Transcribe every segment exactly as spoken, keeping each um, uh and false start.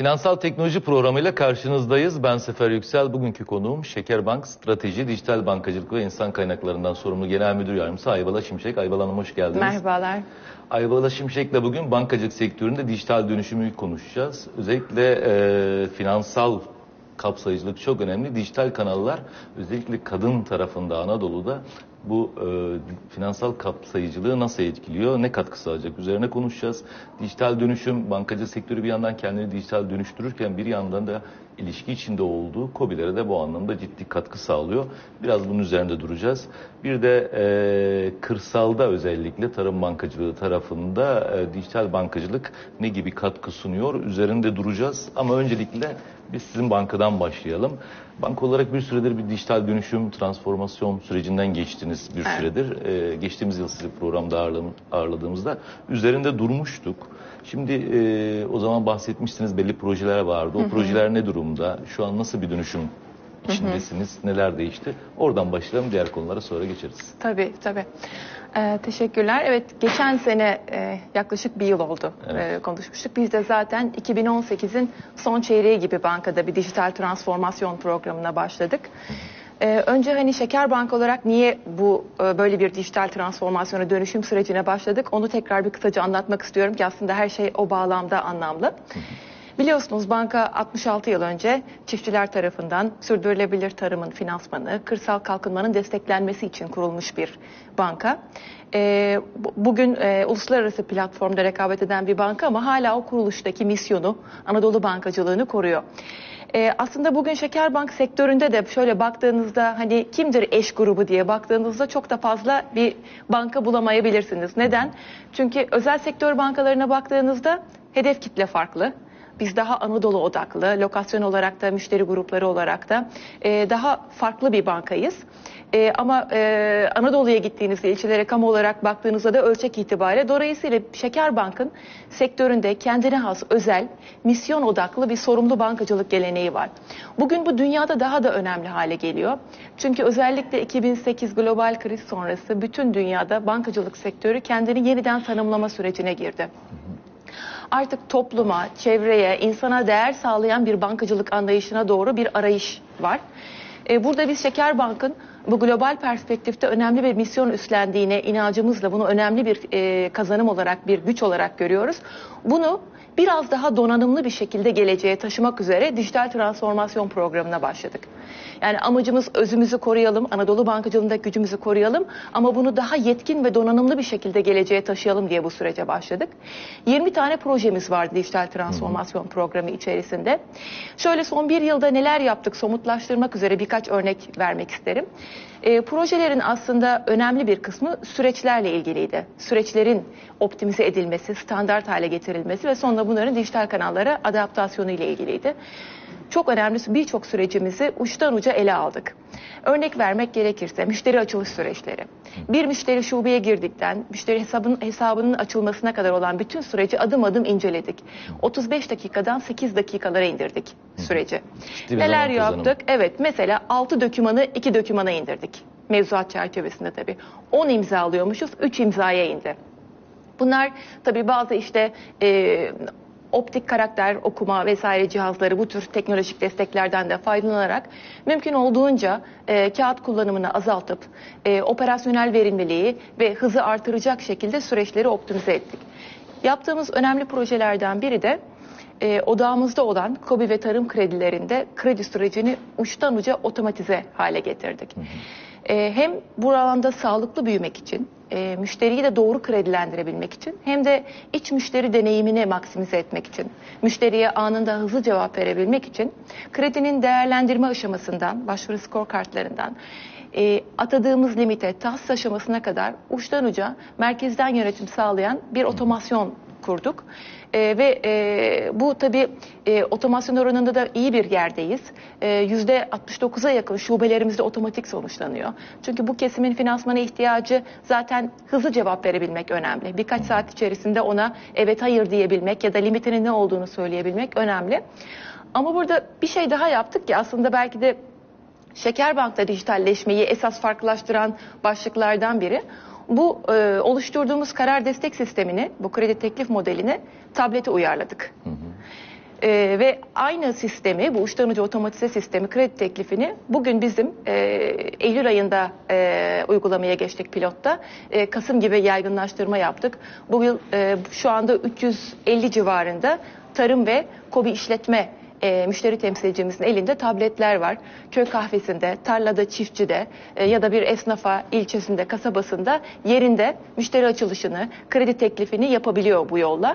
Finansal Teknoloji programıyla karşınızdayız. Ben Sefer Yüksel. Bugünkü konuğum Şekerbank Strateji, Dijital Bankacılık ve İnsan Kaynaklarından sorumlu Genel Müdür Yardımcısı Aybala Şimşek. Aybala Hanım hoş geldiniz. Merhabalar. Aybala Şimşek'le bugün bankacılık sektöründe dijital dönüşümü konuşacağız. Özellikle e, finansal kapsayıcılık çok önemli. Dijital kanallar özellikle kadın tarafında Anadolu'da bu e, finansal kapsayıcılığı nasıl etkiliyor, ne katkı sağlayacak üzerine konuşacağız. Dijital dönüşüm, bankacılık sektörü bir yandan kendini dijital dönüştürürken bir yandan da ilişki içinde olduğu KOBİ'lere de bu anlamda ciddi katkı sağlıyor. Biraz bunun üzerinde duracağız. Bir de e, kırsalda özellikle tarım bankacılığı tarafında e, dijital bankacılık ne gibi katkı sunuyor üzerinde duracağız. Ama öncelikle biz sizin bankadan başlayalım. Banka olarak bir süredir bir dijital dönüşüm, transformasyon sürecinden geçtiniz bir evet. süredir. Ee, geçtiğimiz yıl sizi programda ağırladığımızda üzerinde durmuştuk. Şimdi e, o zaman bahsetmiştiniz, belli projeler vardı. O hı hı. projeler ne durumda? Şu an nasıl bir dönüşüm içindesiniz? Hı hı. Neler değişti? Oradan başlayalım, diğer konulara sonra geçeriz. Tabii, tabii. Ee, teşekkürler. Evet, geçen sene e, yaklaşık bir yıl oldu evet. e, konuşmuştuk. Biz de zaten iki bin on sekizin son çeyreği gibi bankada bir dijital transformasyon programına başladık. Ee, önce hani Şekerbank olarak niye bu e, böyle bir dijital transformasyona dönüşüm sürecine başladık? Onu tekrar bir kısaca anlatmak istiyorum ki aslında her şey o bağlamda anlamlı. Hı hı. Biliyorsunuz banka altmış altı yıl önce çiftçiler tarafından sürdürülebilir tarımın finansmanı, kırsal kalkınmanın desteklenmesi için kurulmuş bir banka. E, bugün e, uluslararası platformda rekabet eden bir banka ama hala o kuruluştaki misyonu, Anadolu bankacılığını koruyor. Ee, aslında bugün Şekerbank sektöründe de şöyle baktığınızda hani kimdir eş grubu diye baktığınızda çok da fazla bir banka bulamayabilirsiniz. Neden? Çünkü özel sektör bankalarına baktığınızda hedef kitle farklı. Biz daha Anadolu odaklı, lokasyon olarak da, müşteri grupları olarak da e, daha farklı bir bankayız. E, ama e, Anadolu'ya gittiğinizde, ilçelere kamu olarak baktığınızda da ölçek itibariyle, dolayısıyla Şekerbank'ın sektöründe kendine has özel, misyon odaklı bir sorumlu bankacılık geleneği var. Bugün bu dünyada daha da önemli hale geliyor. Çünkü özellikle iki bin sekiz global kriz sonrası bütün dünyada bankacılık sektörü kendini yeniden tanımlama sürecine girdi. Artık topluma, çevreye, insana değer sağlayan bir bankacılık anlayışına doğru bir arayış var. Burada biz Şekerbank'ın bu global perspektifte önemli bir misyon üstlendiğine inancımızla bunu önemli bir kazanım olarak, bir güç olarak görüyoruz. Bunu biraz daha donanımlı bir şekilde geleceğe taşımak üzere dijital transformasyon programına başladık. Yani amacımız özümüzü koruyalım, Anadolu bankacılığındaki gücümüzü koruyalım ama bunu daha yetkin ve donanımlı bir şekilde geleceğe taşıyalım diye bu sürece başladık. yirmi tane projemiz vardı dijital transformasyon programı içerisinde. Şöyle son bir yılda neler yaptık somutlaştırmak üzere birkaç örnek vermek isterim. E, projelerin aslında önemli bir kısmı süreçlerle ilgiliydi. Süreçlerin optimize edilmesi, standart hale getirilmesi ve sonra bunların dijital kanallara adaptasyonu ile ilgiliydi. Çok önemlisi birçok sürecimizi uçtan uca ele aldık. Örnek vermek gerekirse müşteri açılış süreçleri. Bir müşteri şubeye girdikten müşteri hesabının, hesabının açılmasına kadar olan bütün süreci adım adım inceledik. otuz beş dakikadan sekiz dakikalara indirdik süreci. İşte neler yaptık? Evet, mesela altı dokümanı iki dokümana indirdik. Mevzuat çerçevesinde tabii. on imza alıyormuşuz, üç imzaya indi. Bunlar tabii bazı işte e, optik karakter okuma vesaire cihazları, bu tür teknolojik desteklerden de faydalanarak mümkün olduğunca e, kağıt kullanımını azaltıp e, operasyonel verimliliği ve hızı artıracak şekilde süreçleri optimize ettik. Yaptığımız önemli projelerden biri de e, odağımızda olan KOBİ ve tarım kredilerinde kredi sürecini uçtan uca otomatize hale getirdik. Hı hı. E, hem bu alanda sağlıklı büyümek için, e, müşteriyi de doğru kredilendirebilmek için hem de iç müşteri deneyimini maksimize etmek için, müşteriye anında hızlı cevap verebilmek için kredinin değerlendirme aşamasından, başvuru skor kartlarından, e, atadığımız limite, tahsis aşamasına kadar uçtan uca merkezden yönetim sağlayan bir otomasyon kurduk. E, ve e, bu tabii e, otomasyon oranında da iyi bir yerdeyiz. E, yüzde altmış dokuza yakın şubelerimizde otomatik sonuçlanıyor. Çünkü bu kesimin finansmana ihtiyacı zaten hızlı cevap verebilmek önemli. Birkaç saat içerisinde ona evet hayır diyebilmek ya da limitinin ne olduğunu söyleyebilmek önemli. Ama burada bir şey daha yaptık ki aslında belki de Şekerbank'ta dijitalleşmeyi esas farklılaştıran başlıklardan biri. Bu e, oluşturduğumuz karar destek sistemini, bu kredi teklif modelini tablete uyarladık. Hı hı. E, ve aynı sistemi, bu uçtan uca otomatize sistemi, kredi teklifini bugün bizim e, Eylül ayında e, uygulamaya geçtik pilotta. E, Kasım gibi yaygınlaştırma yaptık. Bu yıl e, şu anda üç yüz elli civarında tarım ve KOBİ işletme E, müşteri temsilcimizin elinde tabletler var. Köy kahvesinde, tarlada, çiftçide e, ya da bir esnafa, ilçesinde, kasabasında yerinde müşteri açılışını, kredi teklifini yapabiliyor bu yolla.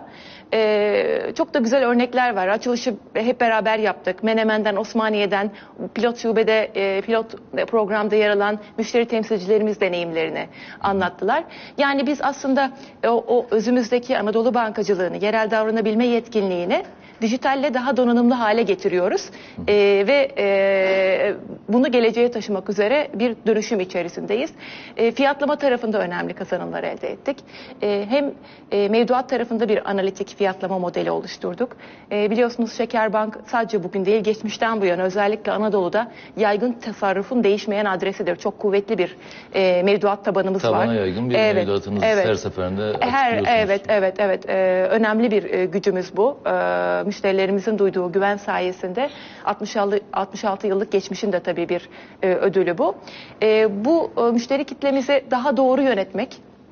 E, çok da güzel örnekler var. Açılışı hep beraber yaptık. Menemen'den, Osmaniye'den, pilot şubede, e, pilot programda yer alan müşteri temsilcilerimiz deneyimlerini anlattılar. Yani biz aslında o, o özümüzdeki Anadolu bankacılığını, yerel davranabilme yetkinliğini dijitalle daha donanımlı hale getiriyoruz ee, ve e, bunu geleceğe taşımak üzere bir dönüşüm içerisindeyiz. E, fiyatlama tarafında önemli kazanımlar elde ettik. E, hem e, mevduat tarafında bir analitik fiyatlama modeli oluşturduk. E, biliyorsunuz Şekerbank sadece bugün değil, geçmişten bu yana özellikle Anadolu'da yaygın tasarrufun değişmeyen adresidir. Çok kuvvetli bir e, mevduat tabanımız Tabana var. Tabana yaygın bir evet, mevduatınızı evet. her seferinde her, açıklıyorsunuz. Evet, evet, evet. E, önemli bir e, gücümüz bu. E, müşterilerimizin duyduğu güven sayesinde altmış altı yıllık geçmişin de tabii bir e, ödülü bu. E, bu e, müşteri kitlemizi daha doğru yönetmek,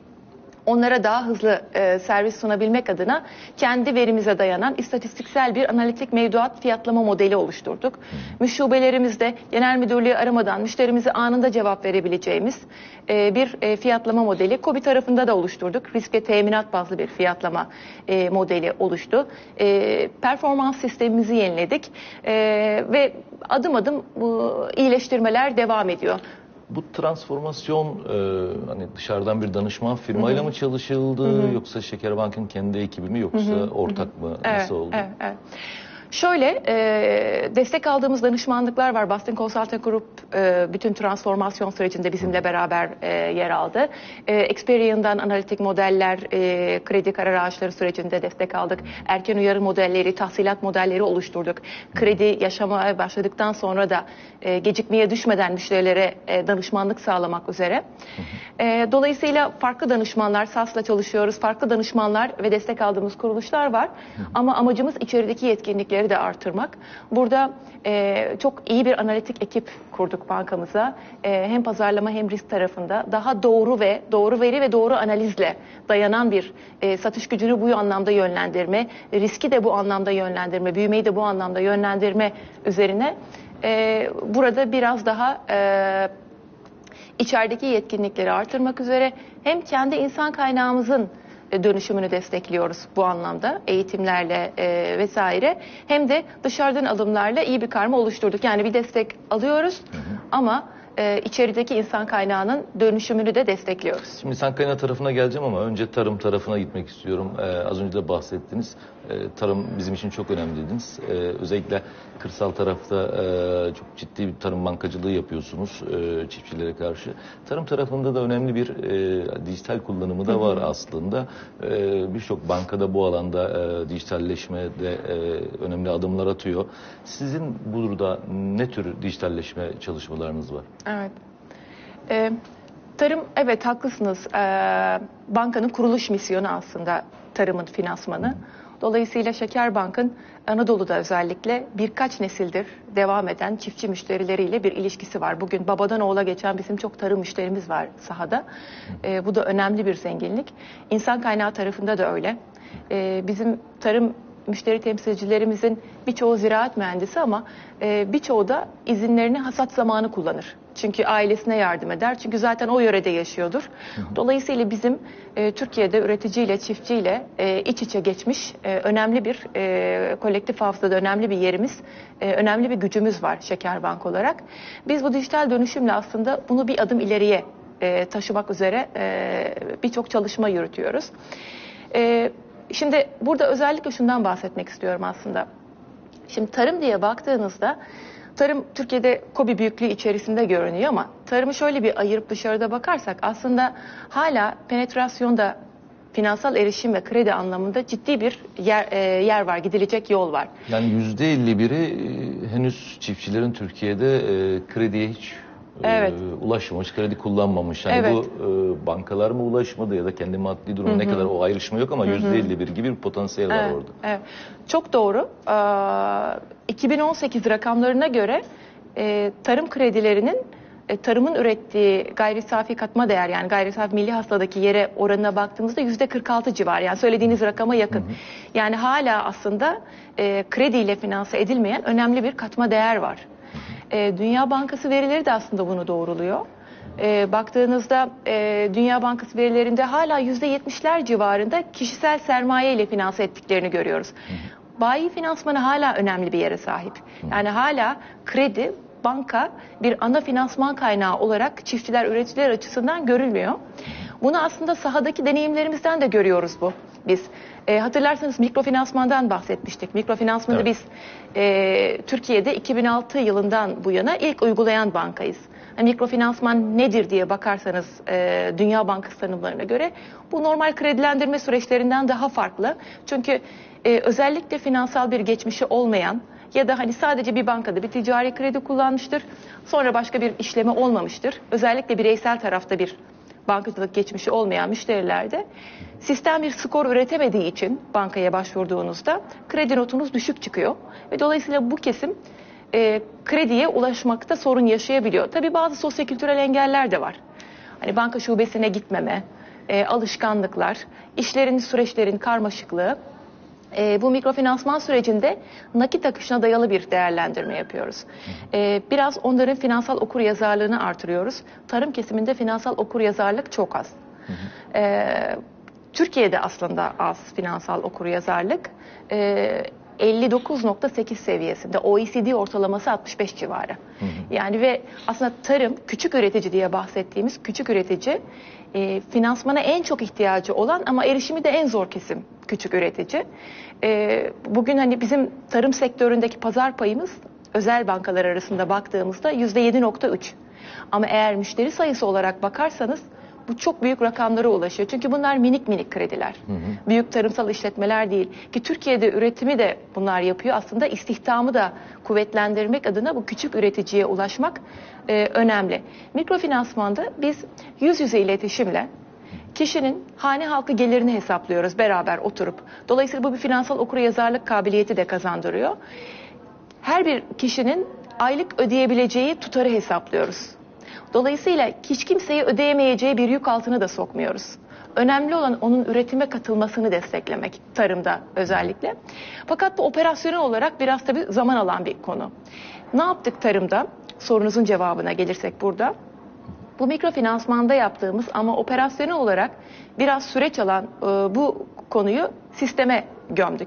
onlara daha hızlı e, servis sunabilmek adına kendi verimize dayanan istatistiksel bir analitik mevduat fiyatlama modeli oluşturduk. Müşubelerimizde genel müdürlüğü aramadan müşterimize anında cevap verebileceğimiz e, bir e, fiyatlama modeli KOBİ tarafında da oluşturduk. Risk ve teminat bazlı bir fiyatlama e, modeli oluştu. E, performans sistemimizi yeniledik e, ve adım adım bu iyileştirmeler devam ediyor. Bu transformasyon e, hani dışarıdan bir danışman firmayla Hı hı. mı çalışıldı, hı hı, yoksa Şekerbank'ın kendi ekibi mi, yoksa hı hı, ortak mı, evet, nasıl oldu? Evet, evet. Şöyle e, destek aldığımız danışmanlıklar var. Boston Consulting Group e, bütün transformasyon sürecinde bizimle beraber e, yer aldı. E, Experian'dan analitik modeller, e, kredi karar ağaçları sürecinde destek aldık. Erken uyarı modelleri, tahsilat modelleri oluşturduk. Kredi yaşamaya başladıktan sonra da e, gecikmeye düşmeden müşterilere e, danışmanlık sağlamak üzere. E, dolayısıyla farklı danışmanlar, S A S'la çalışıyoruz. Farklı danışmanlar ve destek aldığımız kuruluşlar var. Ama amacımız içerideki yetkinlikleri de artırmak. Burada e, çok iyi bir analitik ekip kurduk bankamıza. E, hem pazarlama hem risk tarafında daha doğru ve doğru veri ve doğru analizle dayanan bir e, satış gücünü bu anlamda yönlendirme, riski de bu anlamda yönlendirme, büyümeyi de bu anlamda yönlendirme üzerine e, burada biraz daha e, içerideki yetkinlikleri artırmak üzere hem kendi insan kaynağımızın dönüşümünü destekliyoruz bu anlamda eğitimlerle e, vesaire, hem de dışarıdan alımlarla iyi bir karma oluşturduk. Yani bir destek alıyoruz, hı hı, ama e, içerideki insan kaynağının dönüşümünü de destekliyoruz. Şimdi insan kaynağı tarafına geleceğim ama önce tarım tarafına gitmek istiyorum. Ee, az önce de bahsettiniz. Ee, tarım bizim için çok önemli dediniz. Ee, özellikle kırsal tarafta e, çok ciddi bir tarım bankacılığı yapıyorsunuz e, çiftçilere karşı. Tarım tarafında da önemli bir e, dijital kullanımı da var, hı hı, aslında. E, Birçok bankada bu alanda e, dijitalleşmede e, önemli adımlar atıyor. Sizin burada ne tür dijitalleşme çalışmalarınız var? Evet. Ee, tarım, evet haklısınız. Ee, bankanın kuruluş misyonu aslında tarımın finansmanı. Dolayısıyla Şekerbank'ın Anadolu'da özellikle birkaç nesildir devam eden çiftçi müşterileriyle bir ilişkisi var. Bugün babadan oğula geçen bizim çok tarım müşterimiz var sahada. Ee, bu da önemli bir zenginlik. İnsan kaynağı tarafında da öyle. Ee, bizim tarım müşteri temsilcilerimizin birçoğu ziraat mühendisi ama e, birçoğu da izinlerini hasat zamanı kullanır. Çünkü ailesine yardım eder. Çünkü zaten o yörede yaşıyordur. Dolayısıyla bizim e, Türkiye'de üreticiyle, çiftçiyle e, iç içe geçmiş e, önemli bir e, kolektif hafızada önemli bir yerimiz, e, önemli bir gücümüz var Şekerbank olarak. Biz bu dijital dönüşümle aslında bunu bir adım ileriye e, taşımak üzere e, birçok çalışma yürütüyoruz. E, Şimdi burada özellikle şundan bahsetmek istiyorum aslında. Şimdi tarım diye baktığınızda, tarım Türkiye'de KOBİ büyüklüğü içerisinde görünüyor ama tarımı şöyle bir ayırıp dışarıda bakarsak aslında hala penetrasyonda finansal erişim ve kredi anlamında ciddi bir yer, e, yer var, gidilecek yol var. Yani yüzde elli biri henüz çiftçilerin Türkiye'de e, krediye hiç Evet. e, ulaşmamış, kredi kullanmamış. Yani Evet. bu e, bankalar mı ulaşmadı ya da kendi maddi durumu ne kadar, o ayrışma yok ama yüzde elli bir gibi bir potansiyel var Evet, orada. evet. Çok doğru. Ee, iki bin on sekiz rakamlarına göre e, tarım kredilerinin e, tarımın ürettiği gayri safi katma değer, yani gayri safi milli hasıladaki yere oranına baktığımızda yüzde kırk altı civarı, yani söylediğiniz rakama yakın. Hı hı. Yani hala aslında e, krediyle finanse edilmeyen önemli bir katma değer var. E, Dünya Bankası verileri de aslında bunu doğruluyor. E, baktığınızda e, Dünya Bankası verilerinde hala yüzde yetmişler civarında kişisel sermaye ile finanse ettiklerini görüyoruz. Hı hı. Bayi finansmanı hala önemli bir yere sahip. Hı hı. Yani hala kredi, banka bir ana finansman kaynağı olarak çiftçiler, üreticiler açısından görülmüyor. Hı hı. Bunu aslında sahadaki deneyimlerimizden de görüyoruz bu biz. E, hatırlarsanız mikrofinansmandan bahsetmiştik. Mikrofinansmanı evet. biz e, Türkiye'de iki bin altı yılından bu yana ilk uygulayan bankayız. Yani mikrofinansman nedir diye bakarsanız e, Dünya Bankası tanımlarına göre bu normal kredilendirme süreçlerinden daha farklı. Çünkü e, özellikle finansal bir geçmişi olmayan ya da hani sadece bir bankada bir ticari kredi kullanmıştır, sonra başka bir işlemi olmamıştır. Özellikle bireysel tarafta bir bankacılık geçmişi olmayan müşterilerde sistem bir skor üretemediği için bankaya başvurduğunuzda kredi notunuz düşük çıkıyor. Ve dolayısıyla bu kesim e, krediye ulaşmakta sorun yaşayabiliyor. Tabii bazı sosyokültürel engeller de var. Hani banka şubesine gitmeme, e, alışkanlıklar, işlerin, süreçlerin karmaşıklığı. E, bu mikrofinansman sürecinde nakit akışına dayalı bir değerlendirme yapıyoruz. E, biraz onların finansal okuryazarlığını artırıyoruz. Tarım kesiminde finansal okuryazarlık çok az. E, Türkiye'de aslında az finansal okuryazarlık. E, elli dokuz nokta sekiz seviyesinde, O E C D ortalaması altmış beş civarı. Hı hı. Yani ve aslında tarım, küçük üretici diye bahsettiğimiz küçük üretici, e, finansmana en çok ihtiyacı olan ama erişimi de en zor kesim küçük üretici. E, bugün hani bizim tarım sektöründeki pazar payımız özel bankalar arasında baktığımızda yüzde yedi nokta üç. Ama eğer müşteri sayısı olarak bakarsanız bu çok büyük rakamlara ulaşıyor. Çünkü bunlar minik minik krediler. Hı hı. Büyük tarımsal işletmeler değil. Ki Türkiye'de üretimi de bunlar yapıyor. Aslında istihdamı da kuvvetlendirmek adına bu küçük üreticiye ulaşmak e, önemli. Mikrofinansmanda biz yüz yüze iletişimle kişinin hane halkı gelirini hesaplıyoruz beraber oturup. Dolayısıyla bu bir finansal okuryazarlık kabiliyeti de kazandırıyor. Her bir kişinin aylık ödeyebileceği tutarı hesaplıyoruz. Dolayısıyla hiç kimseyi ödeyemeyeceği bir yük altına da sokmuyoruz. Önemli olan onun üretime katılmasını desteklemek, tarımda özellikle. Fakat bu operasyonel olarak biraz tabii zaman alan bir konu. Ne yaptık tarımda? Sorunuzun cevabına gelirsek burada. Bu mikrofinansmanda yaptığımız ama operasyonel olarak biraz süreç alan e, bu konuyu sisteme gömdük.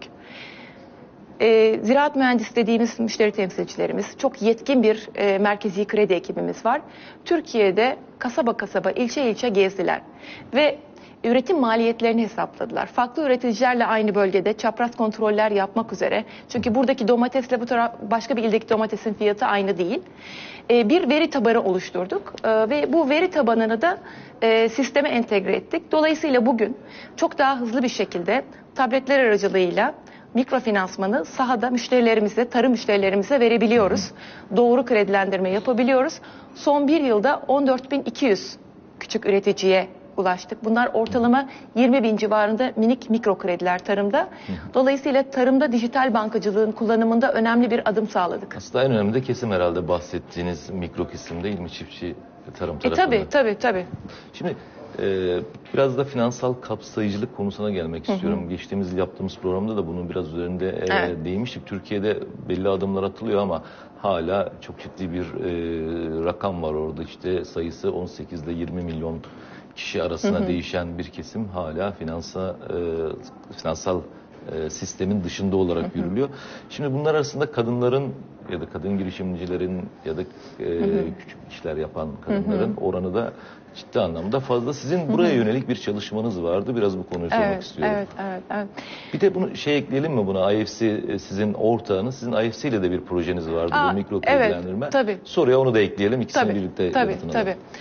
E, ziraat mühendisi dediğimiz müşteri temsilcilerimiz, çok yetkin bir e, merkezi kredi ekibimiz var. Türkiye'de kasaba kasaba, ilçe ilçe gezdiler ve üretim maliyetlerini hesapladılar. Farklı üreticilerle aynı bölgede çapraz kontroller yapmak üzere. Çünkü buradaki domatesle bu taraf, başka bir ildeki domatesin fiyatı aynı değil. E, bir veri tabanı oluşturduk e, ve bu veri tabanını da e, sisteme entegre ettik. Dolayısıyla bugün çok daha hızlı bir şekilde tabletler aracılığıyla mikrofinansmanı sahada müşterilerimize, tarım müşterilerimize verebiliyoruz. Doğru kredilendirme yapabiliyoruz. Son bir yılda on dört bin iki yüz küçük üreticiye ulaştık. Bunlar ortalama yirmi bin civarında minik mikro krediler tarımda. Dolayısıyla tarımda dijital bankacılığın kullanımında önemli bir adım sağladık. Aslında en önemli de kesim herhalde bahsettiğiniz mikro kesim değil mi, çiftçi tarım tarafında? E, tabii tabii tabii. Şimdi Ee, biraz da finansal kapsayıcılık konusuna gelmek hı hı. istiyorum. Geçtiğimiz yıl yaptığımız programda da bunun biraz üzerinde e, evet. değinmiştik. Türkiye'de belli adımlar atılıyor ama hala çok ciddi bir e, rakam var orada. İşte sayısı on sekiz ile yirmi milyon kişi arasında hı hı. değişen bir kesim hala finansa, e, finansal e, sistemin dışında olarak hı hı. yürülüyor. Şimdi bunlar arasında kadınların ya da kadın girişimcilerin ya da e, hı hı. küçük işler yapan kadınların hı hı. oranı da ciddi anlamda fazla. Sizin buraya hı hı. yönelik bir çalışmanız vardı. Biraz bu konuyu sormak evet, istiyorum. Evet, evet, evet. Bir de bunu şey ekleyelim mi buna? I F C sizin ortağınız. Sizin I F C ile de bir projeniz vardı. Aa, bu mikro kredilendirme. Evet, tabii. Soruya onu da ekleyelim. İkisini tabii, birlikte tabii, yanıtını tabii.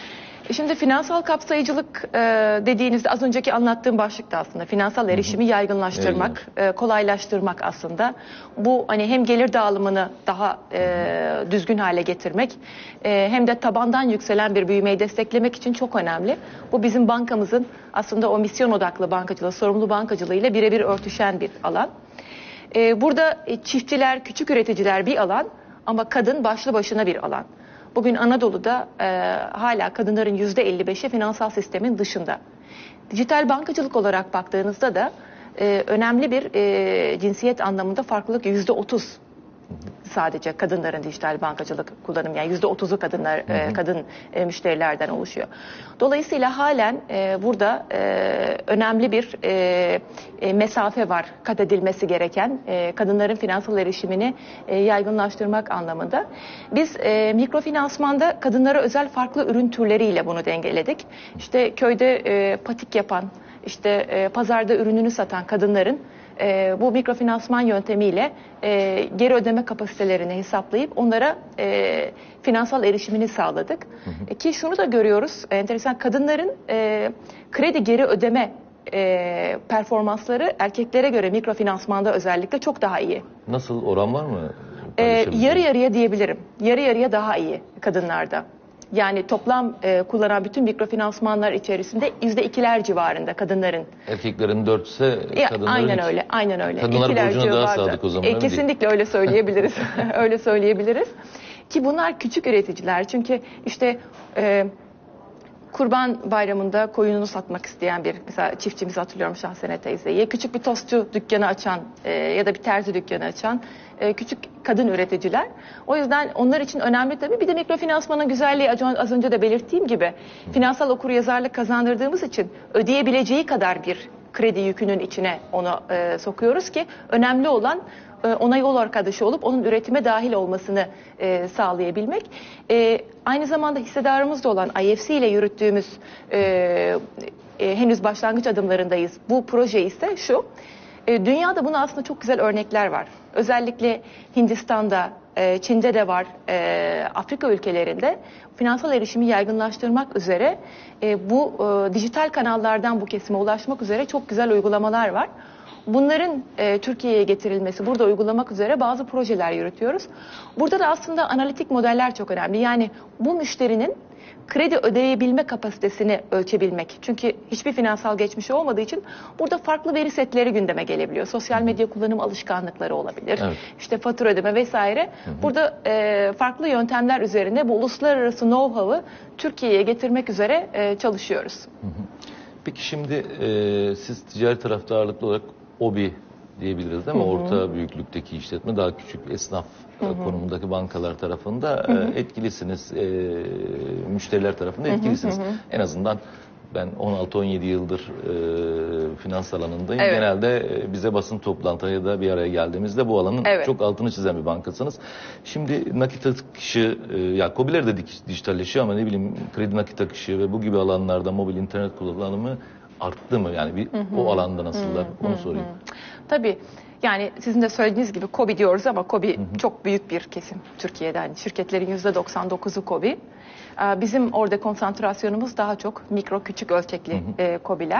Şimdi finansal kapsayıcılık e, dediğinizde az önceki anlattığım başlıkta aslında finansal erişimi yaygınlaştırmak, e, kolaylaştırmak aslında. Bu hani hem gelir dağılımını daha e, düzgün hale getirmek e, hem de tabandan yükselen bir büyümeyi desteklemek için çok önemli. Bu bizim bankamızın aslında o misyon odaklı bankacılığı, sorumlu bankacılığı ile birebir örtüşen bir alan. E, burada e, çiftçiler, küçük üreticiler bir alan ama kadın başlı başına bir alan. Bugün Anadolu'da e, hala kadınların yüzde elli beşi finansal sistemin dışında. Dijital bankacılık olarak baktığınızda da e, önemli bir e, cinsiyet anlamında farklılık yüzde otuz. Sadece kadınların dijital bankacılık kullanımı, yani yüzde otuzu kadınlar, hı hı. E, kadın e, müşterilerden oluşuyor. Dolayısıyla halen e, burada e, önemli bir e, e, mesafe var kat edilmesi gereken e, kadınların finansal erişimini e, yaygınlaştırmak anlamında. Biz e, mikrofinansmanda kadınlara özel farklı ürün türleriyle bunu dengeledik. İşte köyde e, patik yapan, işte e, pazarda ürününü satan kadınların E, bu mikrofinansman yöntemiyle e, geri ödeme kapasitelerini hesaplayıp onlara e, finansal erişimini sağladık. Hı hı. E, ki şunu da görüyoruz, enteresan, kadınların e, kredi geri ödeme e, performansları erkeklere göre mikrofinansmanda özellikle çok daha iyi. Nasıl, oran var mı? E, yarı yarıya diyebilirim. Yarı yarıya daha iyi kadınlarda. Yani toplam e, kullanan bütün mikrofinansmanlar içerisinde yüzde ikiler civarında kadınların. Erkeklerin dörtse kadınların aynen hiç... öyle, aynen öyle. Kadınlar İkiler borcuna daha civarında. sadık o zaman. E, kesinlikle öyle söyleyebiliriz. öyle söyleyebiliriz. Ki bunlar küçük üreticiler. Çünkü işte e, Kurban Bayramı'nda koyununu satmak isteyen bir mesela çiftçimizi hatırlıyorum, Şahsene teyzeyi. Küçük bir tostçu dükkanı açan e, ya da bir terzi dükkanı açan e, küçük kadın üreticiler. O yüzden onlar için önemli tabii. Bir de mikrofinansmanın güzelliği az önce de belirttiğim gibi Hı. finansal okuryazarlık kazandırdığımız için ödeyebileceği kadar bir kredi yükünün içine onu e, sokuyoruz ki önemli olan ona yol arkadaşı olup onun üretime dahil olmasını e, sağlayabilmek. E, aynı zamanda hissedarımız da olan I F C ile yürüttüğümüz e, e, henüz başlangıç adımlarındayız. Bu proje ise şu, e, dünyada buna aslında çok güzel örnekler var. Özellikle Hindistan'da, e, Çin'de de var, e, Afrika ülkelerinde finansal erişimi yaygınlaştırmak üzere e, bu e, dijital kanallardan bu kesime ulaşmak üzere çok güzel uygulamalar var. Bunların e, Türkiye'ye getirilmesi, burada uygulamak üzere bazı projeler yürütüyoruz. Burada da aslında analitik modeller çok önemli. Yani bu müşterinin kredi ödeyebilme kapasitesini ölçebilmek. Çünkü hiçbir finansal geçmişi olmadığı için burada farklı veri setleri gündeme gelebiliyor. Sosyal medya kullanım alışkanlıkları olabilir. Evet. İşte fatura ödeme vesaire. Hı hı. Burada e, farklı yöntemler üzerine bu uluslararası know-how'ı Türkiye'ye getirmek üzere e, çalışıyoruz. Hı hı. Peki şimdi e, siz ticari tarafta ağırlıklı olarak O B İ diyebiliriz değil mi? Hı hı. Orta büyüklükteki işletme, daha küçük esnaf hı hı. konumundaki bankalar tarafında hı hı. etkilisiniz. E, müşteriler tarafında etkilisiniz. Hı hı hı. En azından ben on altı on yedi yıldır e, finans alanındayım. Evet. Genelde e, bize basın toplantıları ya da bir araya geldiğimizde bu alanın evet. çok altını çizen bir bankasınız. Şimdi nakit akışı, e, ya KOBİ'ler de dijitalleşiyor ama ne bileyim kredi nakit akışı ve bu gibi alanlarda mobil internet kullanımı arttı mı? Yani bir, hı hı. o alanda nasıllar? Hı hı. Onu sorayım. Hı hı. Tabii. Yani sizin de söylediğiniz gibi KOBİ diyoruz ama KOBİ hı hı. çok büyük bir kesim Türkiye'de. Yani şirketlerin yüzde doksan dokuzu KOBİ. Bizim orada konsantrasyonumuz daha çok mikro, küçük ölçekli hı hı. E, KOBİ'ler.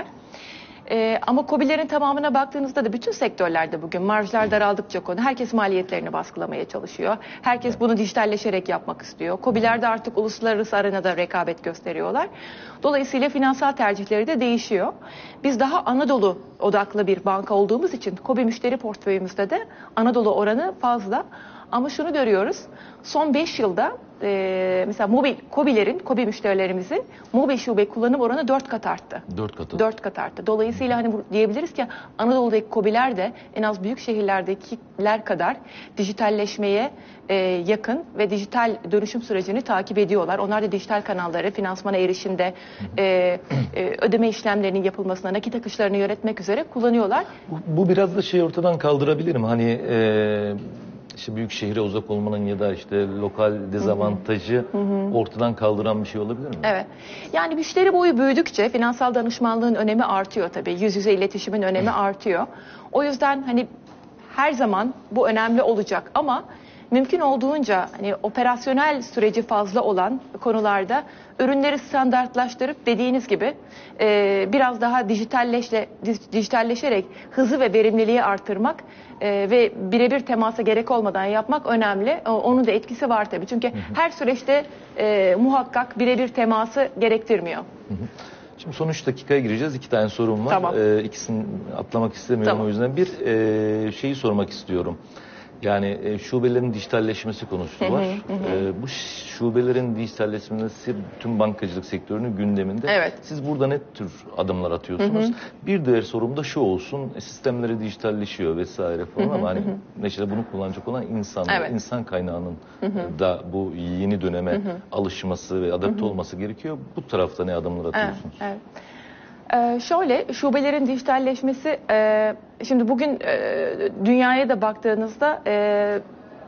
E, ama KOBİ'lerin tamamına baktığınızda da bütün sektörlerde bugün marjlar daraldıkça konu, herkes maliyetlerini baskılamaya çalışıyor. Herkes evet. bunu dijitalleşerek yapmak istiyor. KOBİ'ler de artık uluslararası arenada rekabet gösteriyorlar. Dolayısıyla finansal tercihleri de değişiyor. Biz daha Anadolu odaklı bir banka olduğumuz için KOBİ müşteri portföyümüzde de Anadolu oranı fazla. Ama şunu görüyoruz, son beş yılda e, mesela mobil KOBİ'lerin, KOBİ müşterilerimizin mobil şube kullanım oranı dört kat arttı. Dört kat. Dört kat arttı. Dolayısıyla hani bu, diyebiliriz ki Anadolu'daki KOBİ'ler de en az büyük şehirlerdekiler kadar dijitalleşmeye e, yakın ve dijital dönüşüm sürecini takip ediyorlar. Onlar da dijital kanalları, finansmana erişimde, e, e, ödeme işlemlerinin yapılmasına, nakit akışlarını yönetmek üzere kullanıyorlar. Bu, bu biraz da şey ortadan kaldırabilir mi? Hani e, İşte büyük şehre uzak olmanın ya da işte lokal dezavantajı hı hı. ortadan kaldıran bir şey olabilir mi? Evet. Yani müşteri boyu büyüdükçe finansal danışmanlığın önemi artıyor tabii. Yüz yüze iletişimin önemi artıyor. O yüzden hani her zaman bu önemli olacak ama mümkün olduğunca hani operasyonel süreci fazla olan konularda ürünleri standartlaştırıp dediğiniz gibi e, biraz daha dijitalleşle, dijitalleşerek hızı ve verimliliği artırmak e, ve birebir temasa gerek olmadan yapmak önemli. O, onun da etkisi var tabii. Çünkü hı hı. her süreçte e, muhakkak birebir teması gerektirmiyor. Hı hı. Şimdi son üç dakikaya gireceğiz. İki tane sorum var. Tamam. Ee, ikisini atlamak istemiyorum tamam. O yüzden. Bir e, şeyi sormak istiyorum. Yani e, şubelerin dijitalleşmesi konusu var. Hı hı hı. E, bu şubelerin dijitalleşmesi tüm bankacılık sektörünün gündeminde. Evet. Siz burada ne tür adımlar atıyorsunuz? Hı hı. Bir diğer sorum da şu olsun. Sistemleri dijitalleşiyor vesaire falan hı hı, ama hani hı. mesela bunu kullanacak olan insanlar, evet. insan kaynağının hı hı. da bu yeni döneme hı hı. alışması ve adapte hı hı. olması gerekiyor. Bu tarafta ne adımlar atıyorsunuz? Evet. evet. Ee, şöyle, şubelerin dijitalleşmesi, e, şimdi bugün e, dünyaya da baktığınızda e,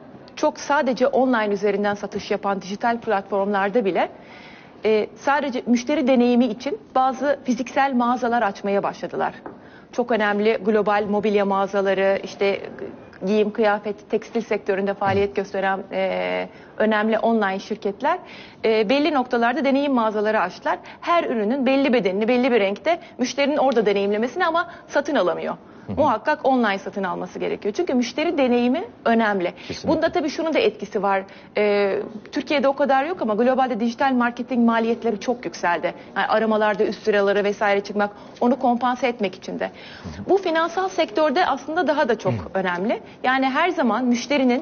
çok sadece online üzerinden satış yapan dijital platformlarda bile e, sadece müşteri deneyimi için bazı fiziksel mağazalar açmaya başladılar. Çok önemli global mobilya mağazaları, işte giyim, kıyafet, tekstil sektöründe faaliyet gösteren e, önemli online şirketler e, belli noktalarda deneyim mağazaları açtılar. Her ürünün belli bedenini, belli bir renkte müşterinin orada deneyimlemesini ama satın alamıyor. Muhakkak online satın alması gerekiyor. Çünkü müşteri deneyimi önemli. Kesinlikle. Bunda tabii şunun da etkisi var. Ee, Türkiye'de o kadar yok ama globalde dijital marketing maliyetleri çok yükseldi. Yani aramalarda üst sıraları vesaire çıkmak, onu kompanse etmek için de. Bu finansal sektörde aslında daha da çok önemli. Yani her zaman müşterinin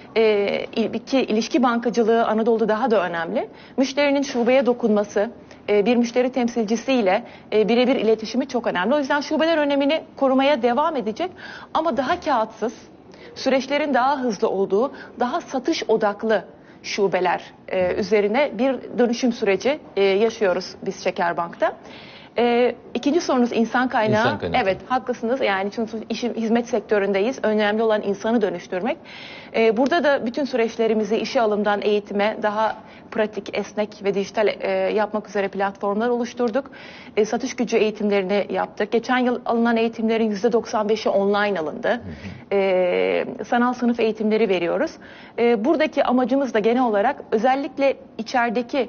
e, iki ilişki bankacılığı Anadolu'da daha da önemli. Müşterinin şubeye dokunması, bir müşteri temsilcisiyle birebir iletişimi çok önemli. O yüzden şubeler önemini korumaya devam edecek ama daha kağıtsız, süreçlerin daha hızlı olduğu, daha satış odaklı şubeler üzerine bir dönüşüm süreci yaşıyoruz biz Şekerbank'ta. Ee, ikinci sorunuz insan kaynağı. İnsan kaynağı. Evet, haklısınız. Yani çünkü işin hizmet sektöründeyiz. Önemli olan insanı dönüştürmek. Ee, burada da bütün süreçlerimizi işe alımdan eğitime daha pratik, esnek ve dijital e, yapmak üzere platformlar oluşturduk. E, satış gücü eğitimlerini yaptık. Geçen yıl alınan eğitimlerin yüzde doksan beşi online alındı. Hı hı. E, sanal sınıf eğitimleri veriyoruz. E, buradaki amacımız da genel olarak özellikle içerideki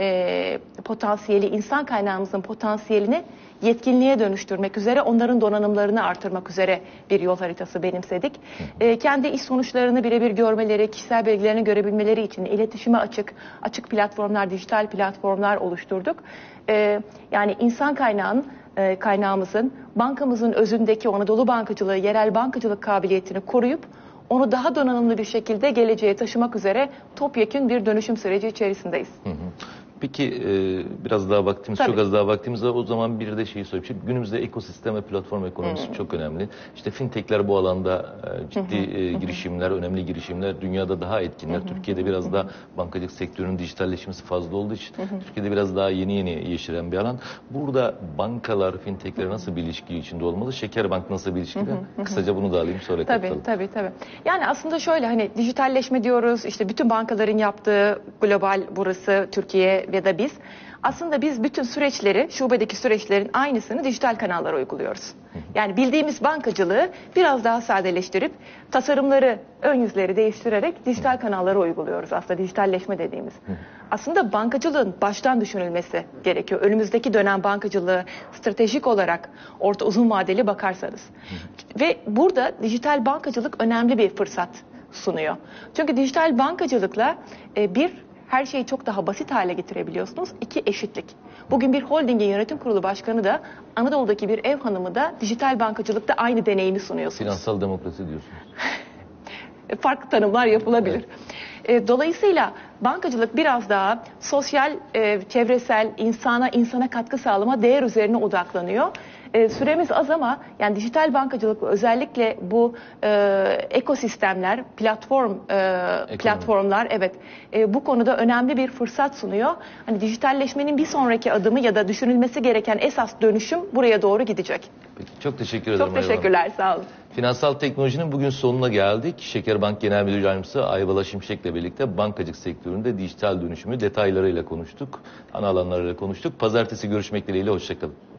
e, potansiyeli, insan kaynağımızın potansiyelini yetkinliğe dönüştürmek üzere, onların donanımlarını artırmak üzere bir yol haritası benimsedik. E, kendi iş sonuçlarını birebir görmeleri, kişisel bilgilerini görebilmeleri için iletişime açık, açık platformlar, dijital platformlar oluşturduk. E, yani insan kaynağının, e, kaynağımızın, bankamızın özündeki Anadolu bankacılığı, yerel bankacılık kabiliyetini koruyup, onu daha donanımlı bir şekilde geleceğe taşımak üzere topyekün bir dönüşüm süreci içerisindeyiz. Hı hı. Peki e, biraz daha vaktimiz, Tabii. çok az daha vaktimiz var. O zaman bir de şeyi sorayım. Şimdi günümüzde ekosistem ve platform ekonomisi hmm. çok önemli. İşte fintechler bu alanda e, ciddi e, girişimler, önemli girişimler. Dünyada daha etkinler. Hmm. Türkiye'de biraz daha bankacılık sektörünün dijitalleşmesi fazla olduğu için hmm. Türkiye'de biraz daha yeni yeni yeşeren bir alan. Burada bankalar, fintechler nasıl bir ilişki içinde olmalı? Şekerbank nasıl bir ilişkide? Hmm. Kısaca bunu da alayım, sonra tabii, kapatalım. Tabii, tabii. Yani aslında şöyle, hani dijitalleşme diyoruz. İşte bütün bankaların yaptığı global, burası Türkiye ya da biz. Aslında biz bütün süreçleri, şubedeki süreçlerin aynısını dijital kanallara uyguluyoruz. Yani bildiğimiz bankacılığı biraz daha sadeleştirip tasarımları, ön yüzleri değiştirerek dijital kanallara uyguluyoruz aslında dijitalleşme dediğimiz. Aslında bankacılığın baştan düşünülmesi gerekiyor. Önümüzdeki dönem bankacılığı stratejik olarak orta uzun vadeli bakarsanız. Ve burada dijital bankacılık önemli bir fırsat sunuyor. Çünkü dijital bankacılıkla e, bir, her şeyi çok daha basit hale getirebiliyorsunuz. İki, eşitlik. Bugün bir holdingin yönetim kurulu başkanı da Anadolu'daki bir ev hanımı da dijital bankacılıkta aynı deneyimi sunuyorsunuz. Finansal demokrasi diyorsunuz. Farklı tanımlar yapılabilir. Evet. Dolayısıyla bankacılık biraz daha sosyal, çevresel, insana insana katkı sağlama, değer üzerine odaklanıyor. E, süremiz az ama yani dijital bankacılık özellikle bu e, ekosistemler, platform e, platformlar evet e, bu konuda önemli bir fırsat sunuyor. Hani dijitalleşmenin bir sonraki adımı ya da düşünülmesi gereken esas dönüşüm buraya doğru gidecek. Peki, çok teşekkür ederim. Çok teşekkürler, sağ olun. Finansal teknolojinin bugün sonuna geldik. Şekerbank Genel Müdür Yardımcısı Ayvala Şimşek'le birlikte bankacılık sektöründe dijital dönüşümü detaylarıyla konuştuk. Ana alanlarıyla konuştuk. Pazartesi görüşmek dileğiyle, hoşça kalın.